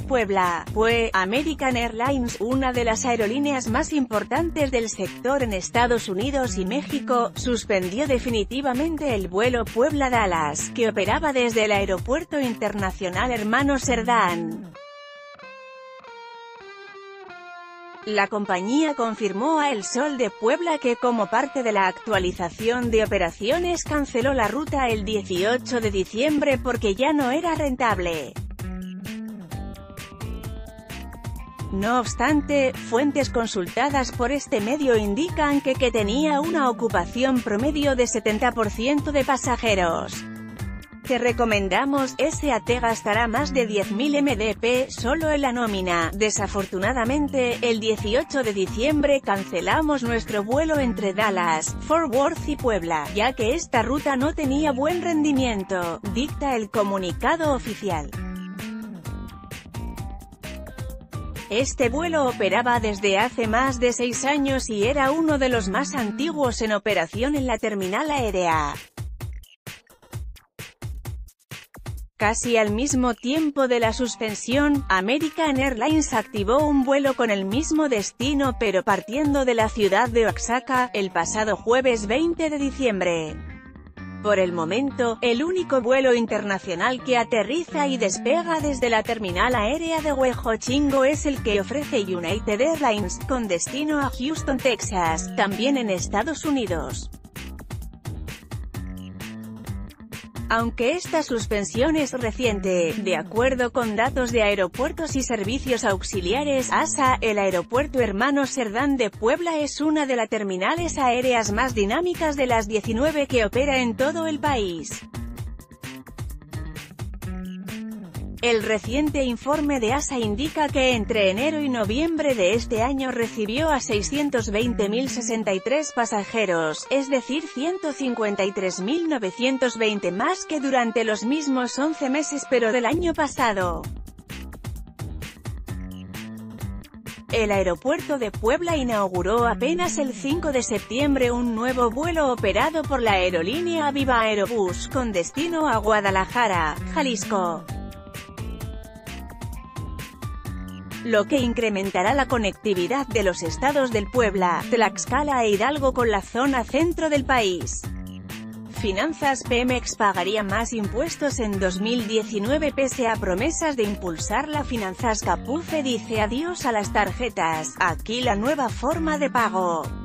Puebla. Fue American Airlines, una de las aerolíneas más importantes del sector en Estados Unidos y México, suspendió definitivamente el vuelo Puebla-Dallas, que operaba desde el Aeropuerto Internacional Hermano Cerdán. La compañía confirmó a El Sol de Puebla que como parte de la actualización de operaciones canceló la ruta el 18 de diciembre porque ya no era rentable. No obstante, fuentes consultadas por este medio indican que tenía una ocupación promedio de 70% de pasajeros. Te recomendamos, SAT gastará más de 10.000 MDP solo en la nómina. Desafortunadamente, el 18 de diciembre cancelamos nuestro vuelo entre Dallas, Fort Worth y Puebla, ya que esta ruta no tenía buen rendimiento, dicta el comunicado oficial. Este vuelo operaba desde hace más de 6 años y era uno de los más antiguos en operación en la terminal aérea. Casi al mismo tiempo de la suspensión, American Airlines activó un vuelo con el mismo destino pero partiendo de la ciudad de Oaxaca, el pasado jueves 20 de diciembre. Por el momento, el único vuelo internacional que aterriza y despega desde la terminal aérea de Huejotzingo es el que ofrece United Airlines, con destino a Houston, Texas, también en Estados Unidos. Aunque esta suspensión es reciente, de acuerdo con datos de Aeropuertos y Servicios Auxiliares (ASA), el Aeropuerto Hermano Cerdán de Puebla es una de las terminales aéreas más dinámicas de las 19 que opera en todo el país. El reciente informe de ASA indica que entre enero y noviembre de este año recibió a 620.063 pasajeros, es decir 153.920 más que durante los mismos 11 meses pero del año pasado. El aeropuerto de Puebla inauguró apenas el 5 de septiembre un nuevo vuelo operado por la aerolínea Viva Aerobús, con destino a Guadalajara, Jalisco, lo que incrementará la conectividad de los estados del Puebla, Tlaxcala e Hidalgo con la zona centro del país. Finanzas. Pemex pagaría más impuestos en 2019 pese a promesas de impulsar la finanzas. Capufe dice adiós a las tarjetas, aquí la nueva forma de pago.